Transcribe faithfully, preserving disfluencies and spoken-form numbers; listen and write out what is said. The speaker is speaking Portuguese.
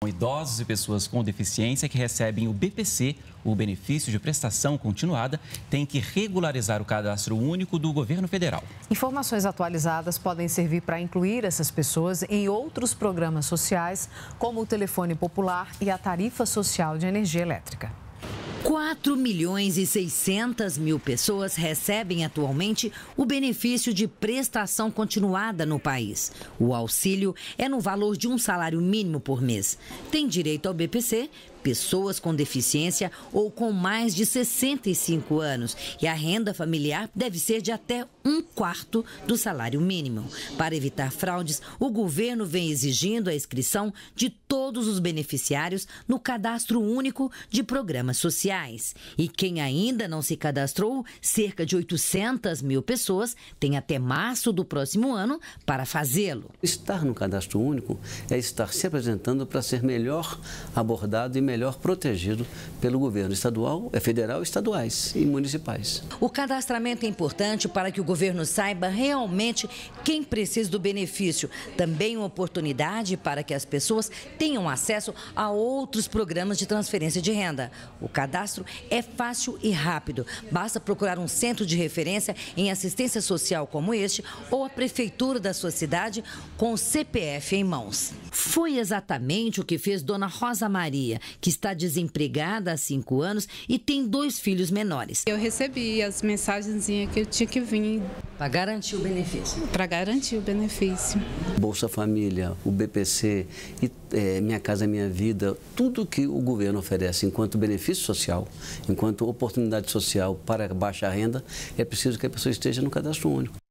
Idosos e pessoas com deficiência que recebem o B P C, o benefício de prestação continuada, têm que regularizar o cadastro único do governo federal. Informações atualizadas podem servir para incluir essas pessoas em outros programas sociais, como o telefone popular e a tarifa social de energia elétrica. quatro milhões e seiscentas mil pessoas recebem atualmente o benefício de prestação continuada no país. O auxílio é no valor de um salário mínimo por mês. Tem direito ao B P C pessoas com deficiência ou com mais de sessenta e cinco anos. E a renda familiar deve ser de até um quarto do salário mínimo. Para evitar fraudes, o governo vem exigindo a inscrição de todos os beneficiários no Cadastro Único de Programas Sociais. E quem ainda não se cadastrou, cerca de oitocentas mil pessoas, tem até março do próximo ano para fazê-lo. Estar no Cadastro Único é estar se apresentando para ser melhor abordado e melhor protegido pelo governo estadual, federal, estaduais e municipais. O cadastramento é importante para que o governo saiba realmente quem precisa do benefício. Também uma oportunidade para que as pessoas tenham acesso a outros programas de transferência de renda. O cadastro é fácil e rápido. Basta procurar um centro de referência em assistência social como este ou a prefeitura da sua cidade com o C P F em mãos. Foi exatamente o que fez Dona Rosa Maria, que está desempregada há cinco anos e tem dois filhos menores. Eu recebi as mensagenzinhas que eu tinha que vir. Para garantir o benefício? Para garantir o benefício. Bolsa Família, o B P C, e, é, Minha Casa Minha Vida, tudo que o governo oferece enquanto benefício social, enquanto oportunidade social para baixa renda, é preciso que a pessoa esteja no Cadastro Único.